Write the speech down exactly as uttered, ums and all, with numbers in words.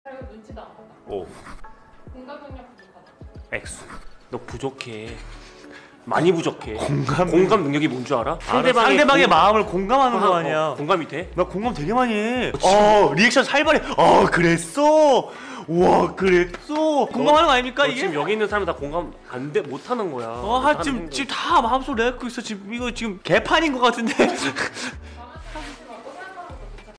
그리고 눈치도 안 보다. 오. 공감 능력 부족하다. X. 너 부족해. 많이 부족해. 공감 공감 능력이 뭔 줄 알아? 상대방의, 상대방의 공... 마음을 공감하는 거 아니야. 어, 공감이 돼? 나 공감 되게 많이 해. 어, 리액션 살벌해. 어, 그랬어? 와, 그랬어? 공감하는 거 아닙니까, 너 이게? 지금 여기 있는 사람이 다 공감 안 돼, 못 하는 거야. 어, 하, 지금, 지금 다 마음속으로 내고 있어. 지금 이거 지금 개판인 것 같은데.